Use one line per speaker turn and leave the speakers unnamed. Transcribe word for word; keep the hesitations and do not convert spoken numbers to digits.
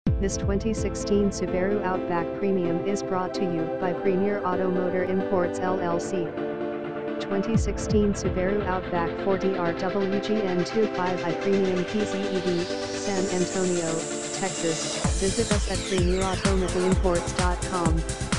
This twenty sixteen Subaru Outback Premium is brought to you by Premier Automotor Imports L L C. twenty sixteen Subaru Outback forty R W G N twenty-five i Premium P Z E V, San Antonio, Texas. Visit us at premier automobile imports dot com.